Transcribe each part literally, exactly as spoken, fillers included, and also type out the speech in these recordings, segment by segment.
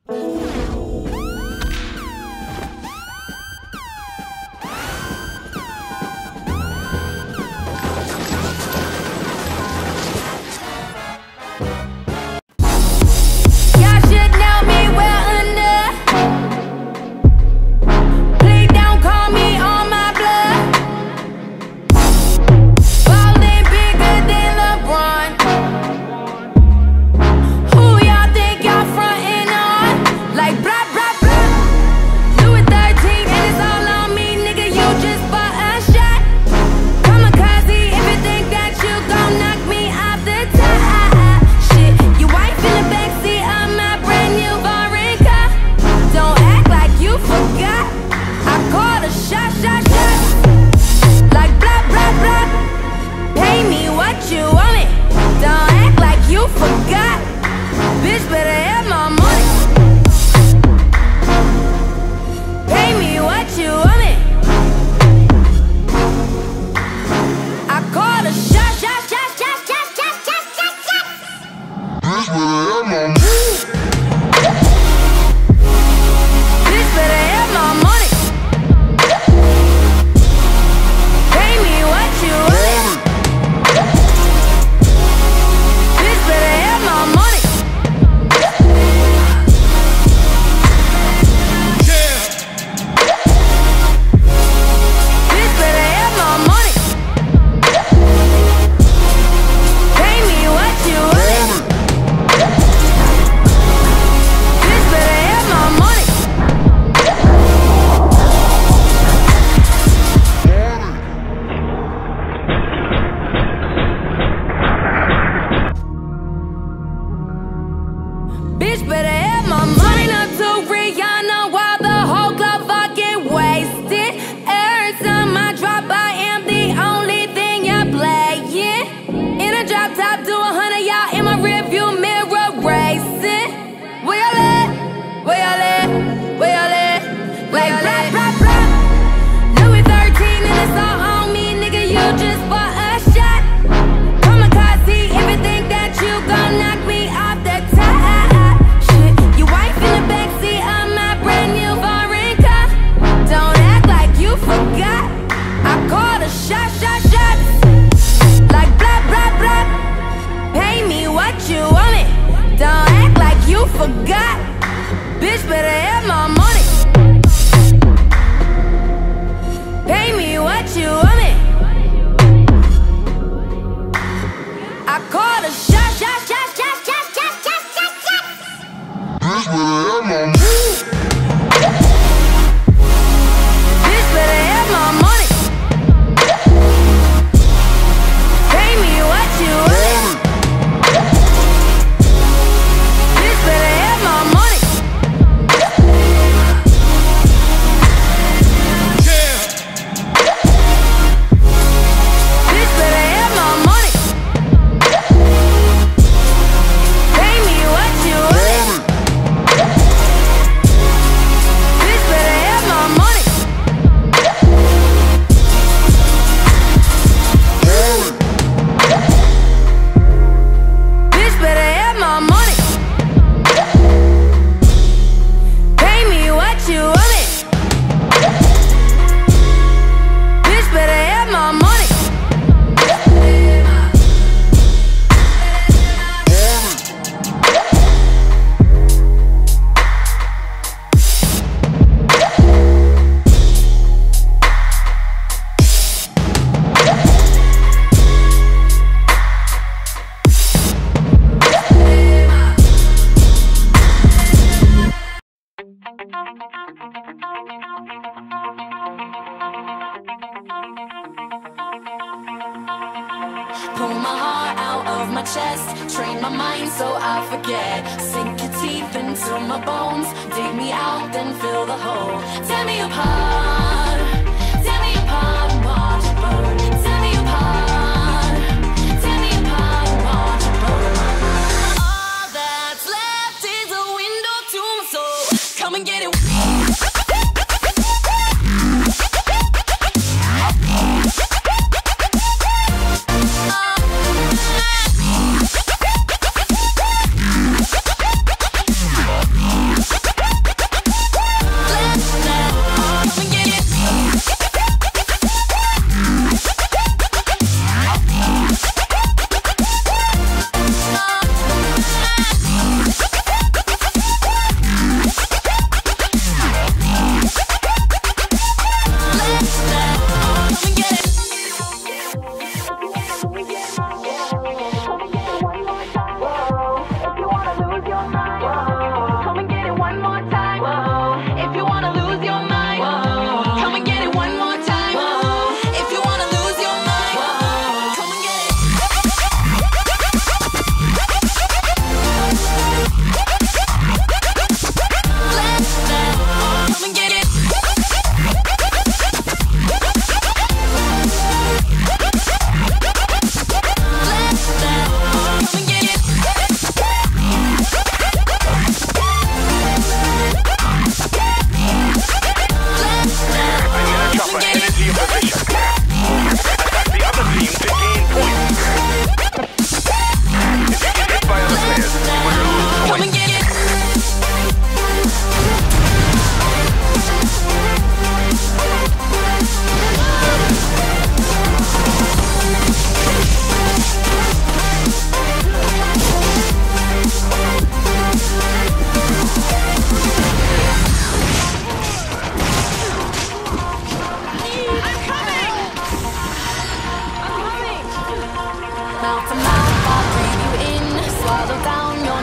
Pull my heart out of my chest, train my mind so I forget. Sink your teeth into my bones, dig me out, then fill the hole. Tear me apart, tear me apart and watch it burn. Tear me apart, tear me apart and watch it burn. All that's left is a window to my soul. Come and get it.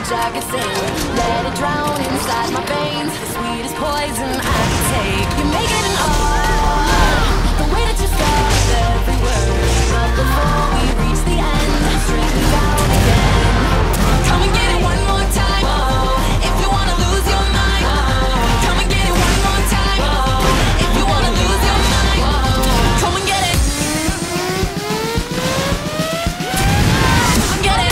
jacket sing. Let it drown inside my veins, the sweetest poison I can take. You make it an art, the way that you start every word. But before we reach the end, strip me down again. Come and get it one more time. Oh, if you wanna lose your mind. Oh, come and get it one more time. Oh, if you wanna lose your mind. Oh, come and get it. Come and get it.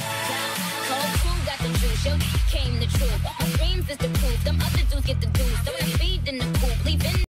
Came the truth. My dreams is the proof. Them other dudes get the dues.